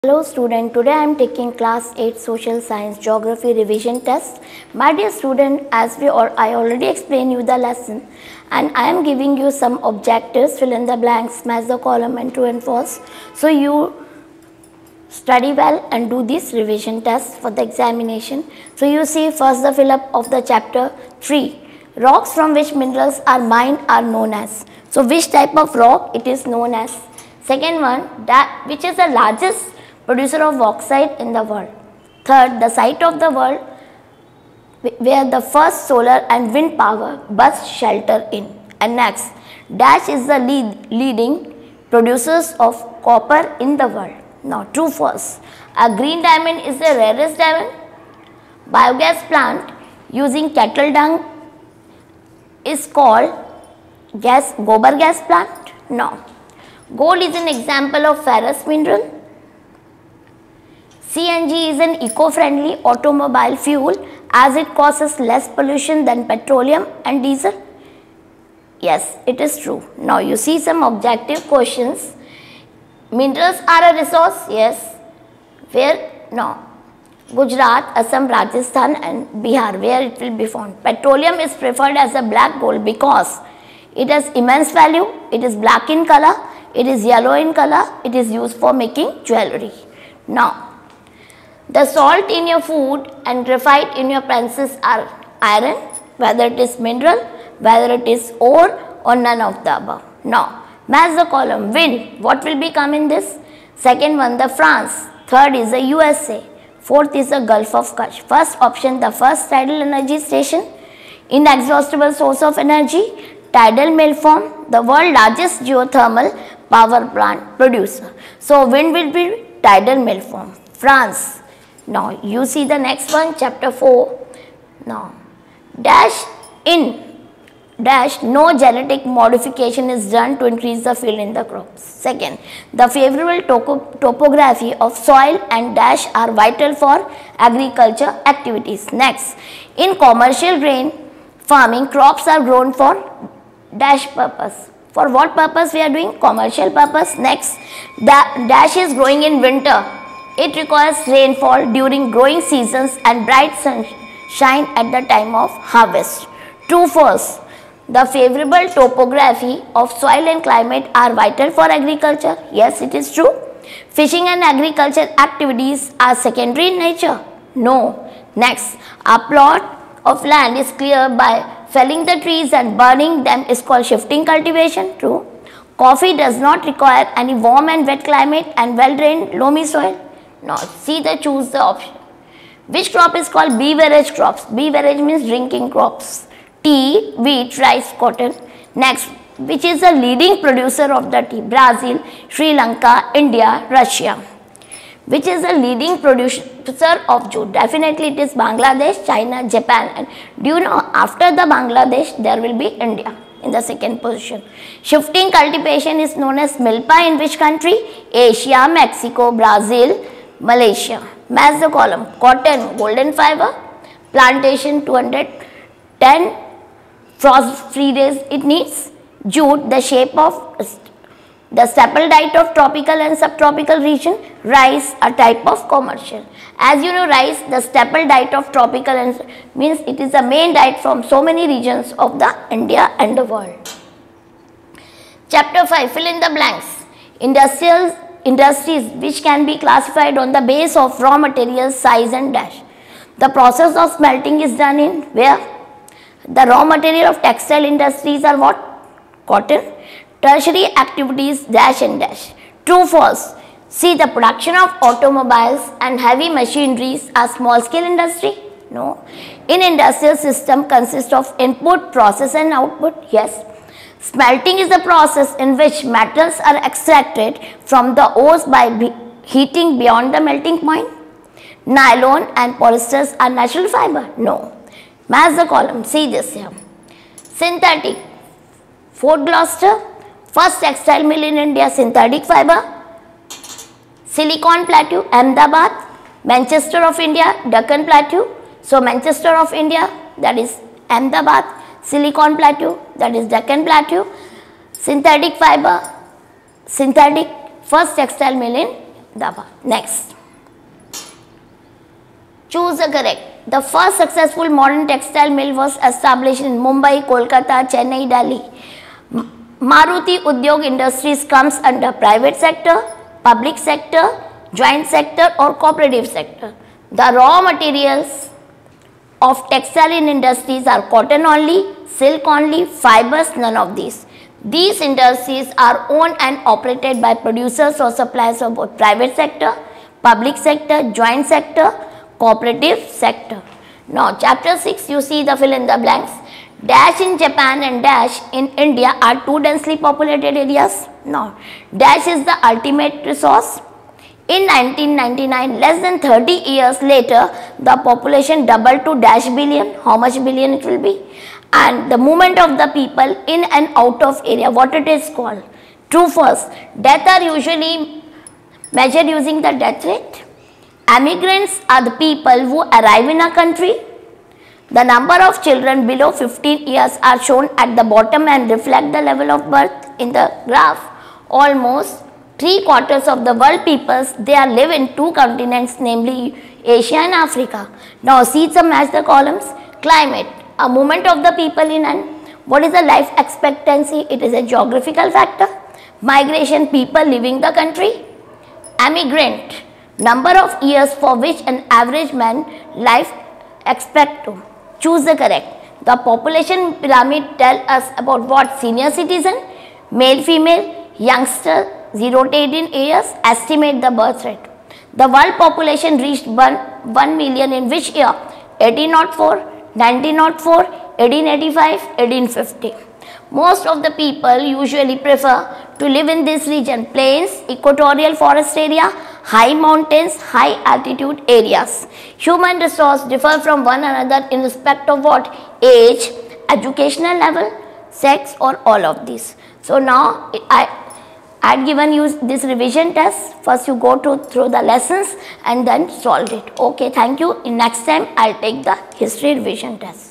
Hello student, today I am taking class 8 social science geography revision test. My dear student, I already explained you the lesson and I am giving you some objectives, fill in the blanks, match the column and true and false. So you study well and do this revision test for the examination. So you see first the fill up of the chapter 3. Rocks from which minerals are mined are known as. So which type of rock it is known as. Second one, which is the largest producer of bauxite in the world. Third, the site of the world where the first solar and wind power bus shelter in. And next, dash is the leading producers of copper in the world. Now, true false. A green diamond is the rarest diamond. Biogas plant using cattle dung is called gobar gas plant. No. Gold is an example of ferrous mineral. CNG is an eco-friendly automobile fuel as it causes less pollution than petroleum and diesel. Yes, it is true. Now you see some objective questions. Minerals are a resource. Yes. Where? No. Gujarat, Assam, Rajasthan and Bihar, where it will be found. Petroleum is preferred as a black gold because it has immense value. It is black in color. It is yellow in color. It is used for making jewelry. Now, the salt in your food and graphite in your pencils are iron, whether it is mineral, whether it is ore or none of the above. Now, match the column. Wind, what will become in this? Second one, the France. Third is the USA. Fourth is the Gulf of Kutch. First option, the first tidal energy station. Inexhaustible source of energy. Tidal mill form, the world's largest geothermal power plant producer. So, wind will be tidal mill form. France. Now, you see the next one, chapter 4. Now, no genetic modification is done to increase the field in the crops. Second, the favorable topography of soil and dash are vital for agriculture activities. Next, in commercial grain farming, crops are grown for dash purpose. For what purpose we are doing? Commercial purpose. Next, the dash is growing in winter. It requires rainfall during growing seasons and bright sunshine at the time of harvest. True false. The favorable topography of soil and climate are vital for agriculture. Yes, it is true. Fishing and agriculture activities are secondary in nature. No. Next, a plot of land is cleared by felling the trees and burning them is called shifting cultivation. True. Coffee does not require any warm and wet climate and well-drained loamy soil. Now, choose the option. Which crop is called beverage crops? Beverage means drinking crops. Tea, wheat, rice, cotton. Next, which is the leading producer of the tea? Brazil, Sri Lanka, India, Russia. Which is the leading producer of jute? Definitely it is Bangladesh, China, Japan. And do you know after the Bangladesh there will be India in the second position. Shifting cultivation is known as milpa in which country? Asia, Mexico, Brazil, Malaysia. Match the column. Cotton, golden fiber. Plantation, 210 frost-free days it needs. Jute, the shape of the staple diet of tropical and subtropical region. Rice, a type of commercial. As you know, rice, the staple diet of tropical and means it is the main diet from so many regions of the India and the world. Chapter 5, fill in the blanks. Industries which can be classified on the base of raw materials, size and dash. The process of smelting is done in where? The raw material of textile industries are what? Cotton. Tertiary activities, dash and dash. True, false. See, the production of automobiles and heavy machineries are small scale industry? No. In industrial system consists of input, process and output? Yes. Smelting is the process in which metals are extracted from the ores by heating beyond the melting point. Nylon and polyesters are natural fiber? No. Match the column. See this here. Synthetic. Fort Gloucester, first textile mill in India, synthetic fiber. Silicon Plateau, Ahmedabad. Manchester of India, Deccan Plateau. So Manchester of India, that is Ahmedabad. Silicon Plateau, that is Deccan Plateau. Synthetic fiber, synthetic first textile mill in the above. Next. Choose the correct. The first successful modern textile mill was established in Mumbai, Kolkata, Chennai, Delhi. Maruti Udyog Industries comes under private sector, public sector, joint sector or cooperative sector. The raw materials of textile industries are cotton only, silk only, fibers, none of these. These industries are owned and operated by producers or suppliers of both private sector, public sector, joint sector, cooperative sector. Now chapter 6, you see the fill in the blanks. Dash in Japan and dash in India are two densely populated areas. No. Dash is the ultimate resource. In 1999, less than 30 years later, the population doubled to dash billion. How much billion it will be? And the movement of the people in and out of area, what it is called? True false. Death are usually measured using the death rate. Emigrants are the people who arrive in a country. The number of children below 15 years are shown at the bottom and reflect the level of birth in the graph. Almost 3/4 of the world peoples, they are live in two continents, namely Asia and Africa. Now see some match the columns. Climate, a movement of the people in and what is the life expectancy? It is a geographical factor. Migration, people leaving the country. Emigrant, number of years for which an average man life expect to. Choose the correct. The population pyramid tell us about what? Senior citizen, male, female, youngster, 0 to 18 years, estimate the birth rate. The world population reached 1 million in which year? 1804, 1904, 1885, 1850. Most of the people usually prefer to live in this region: plains, equatorial forest area, high mountains, high altitude areas. Human resources differ from one another in respect of what? Age, educational level, sex or all of these. So now I had given you this revision test. First you go through the lessons and then solve it. Okay, thank you. In next time I'll take the history revision test.